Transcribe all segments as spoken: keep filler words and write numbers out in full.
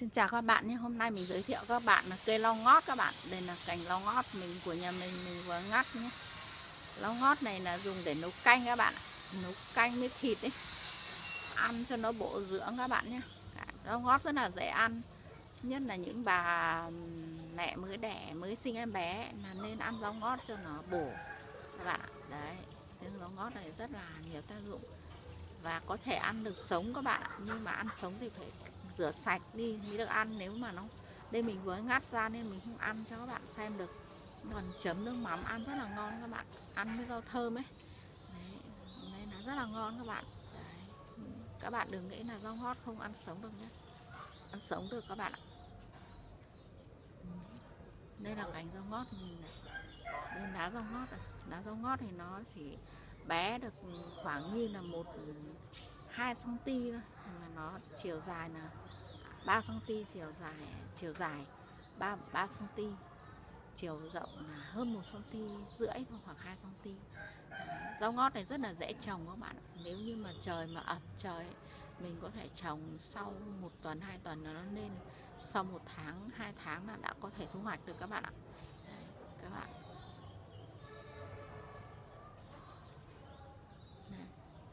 Xin chào các bạn nhé. Hôm nay mình giới thiệu các bạn là cây lau ngót các bạn. Đây là cành lau ngót mình của nhà mình mình vừa ngắt nhé. Lau ngót này là dùng để nấu canh các bạn ạ. Nấu canh với thịt ấy. Ăn cho nó bổ dưỡng các bạn nhé. Lau ngót rất là dễ ăn. Nhất là những bà mẹ mới đẻ, mới sinh em bé là nên ăn lau ngót cho nó bổ các bạn ạ. Đấy, lau ngót này rất là nhiều tác dụng. Và có thể ăn được sống các bạn ạ. Nhưng mà ăn sống thì phải rửa sạch đi mới được ăn. Nếu mà nó đây mình vừa ngắt ra nên mình không ăn cho các bạn xem được. Còn chấm nước mắm ăn rất là ngon các bạn. Ăn với rau thơm ấy. Đấy, nên là rất là ngon các bạn. Đấy. Các bạn đừng nghĩ là rau ngót không ăn sống được nhé. Ăn sống được các bạn ạ. Đây là cành rau ngót mình này. Đây lá rau ngót này. Lá rau ngót thì nó chỉ bé được khoảng như là một hai xăng ti thôi, nhưng mà nó chiều dài là ba xăng ti, chiều dài chiều dài ba ba xăng ti, chiều rộng là hơn một xăng ti rưỡi, khoảng hai xăng ti. Rau ngót này rất là dễ trồng các bạn. Nếu như mà trời mà ẩm trời ấy, mình có thể trồng sau một tuần hai tuần là nó lên, sau một tháng hai tháng là đã có thể thu hoạch được các bạn ạ. Đấy, các bạn. Đấy.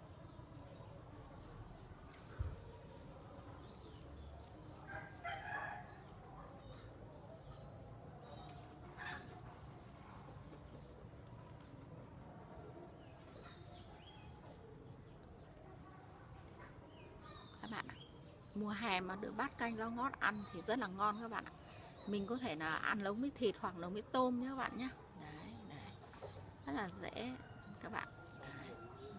Các bạn ạ, mùa hè mà được bát canh rau ngót ăn thì rất là ngon các bạn ạ. Mình có thể là ăn nấu với thịt hoặc nấu với tôm nhé các bạn nhé. Đấy, đấy. Rất là dễ các bạn. Đấy.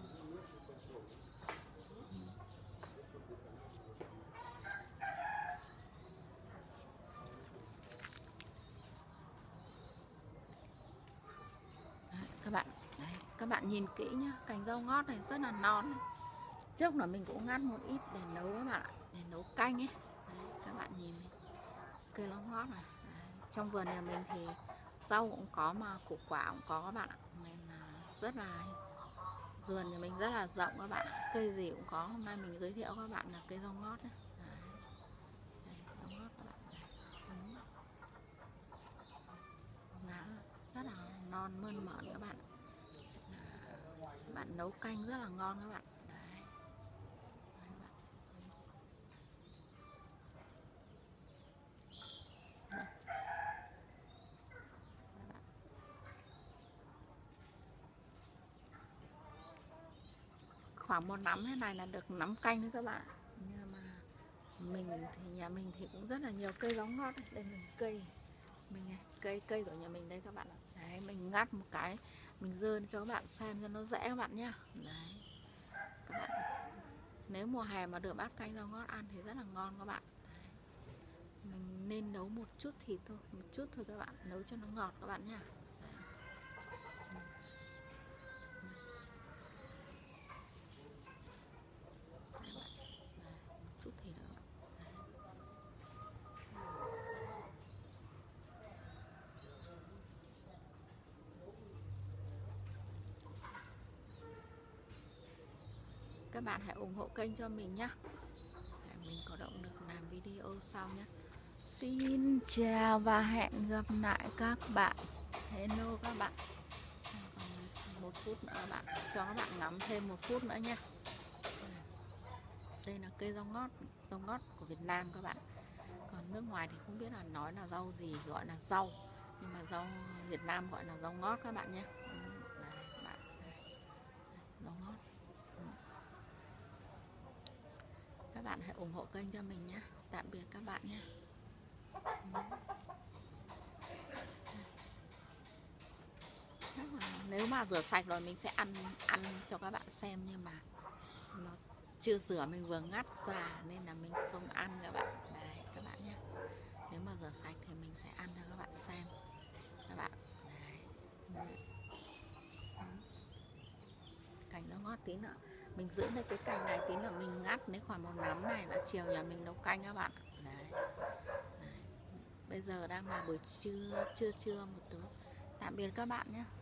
Đấy, các bạn. Đấy, các bạn nhìn kỹ nhá, cành rau ngót này rất là non. Trước là mình cũng ngắt một ít để nấu các bạn ạ, để nấu canh ấy. Đấy, các bạn nhìn cây rau ngót này. Đấy. Trong vườn nhà mình thì rau cũng có mà củ quả cũng có các bạn ạ, nên là rất là vườn nhà mình rất là rộng các bạn ạ. Cây gì cũng có. Hôm nay mình giới thiệu các bạn là cây rau ngót đấy. Đấy. Đây, rau ngót các bạn. Đây. Lá rất là non mơn mởn các bạn. Bạn nấu canh rất là ngon các bạn. Đấy. Đấy bạn. Đây. Khoảng một nắm thế này là được nắm canh đấy các bạn. Nhưng mà mình thì nhà mình thì cũng rất là nhiều cây rau ngót. Đây mình cây mình này, cây cây của nhà mình đây các bạn ạ. Đấy, mình ngắt một cái mình dơ cho các bạn xem cho nó dễ các bạn nhá. Đấy, các bạn, nếu mùa hè mà được bát canh rau ngót ăn thì rất là ngon các bạn. Đấy. Mình nên nấu một chút thịt thôi, một chút thôi các bạn, nấu cho nó ngọt các bạn nhá. Chút thịt nữa. Các bạn hãy ủng hộ kênh cho mình nhé, để mình có động lực làm video sau nhé. Xin chào và hẹn gặp lại các bạn. Hello các bạn. Còn một phút nữa các bạn, cho các bạn ngắm thêm một phút nữa nhé. Đây là cây rau ngót, rau ngót của Việt Nam các bạn. Còn nước ngoài thì không biết là nói là rau gì, gọi là rau, nhưng mà rau Việt Nam gọi là rau ngót các bạn nhé. Đây, các bạn. Đây. Rau ngót. Các bạn hãy ủng hộ kênh cho mình nhé. Tạm biệt các bạn nhé. Nếu mà rửa sạch rồi mình sẽ ăn ăn cho các bạn xem, nhưng mà nó chưa rửa, mình vừa ngắt ra nên là mình không ăn các bạn. Đây các bạn nhé. Nếu mà rửa sạch thì mình sẽ ăn cho các bạn xem các bạn. Đây. Cành nó ngót tí nữa mình giữ đây, cái cành này tí nữa mình ngắt, nếu khoảng một nắm này là chiều nhà mình nấu canh các bạn. Đấy. Đấy. Bây giờ đang là buổi trưa, trưa trưa một tí. Tạm biệt các bạn nhé.